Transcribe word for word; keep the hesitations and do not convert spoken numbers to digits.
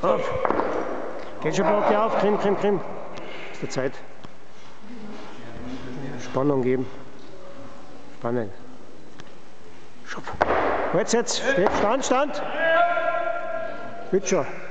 Auf. Geht schon, Block auf. Krim, Krim, Krim. Ist der Zeit. Spannung geben. Spannend. Schub. Jetzt, jetzt. Stand, Stand. Gut schon.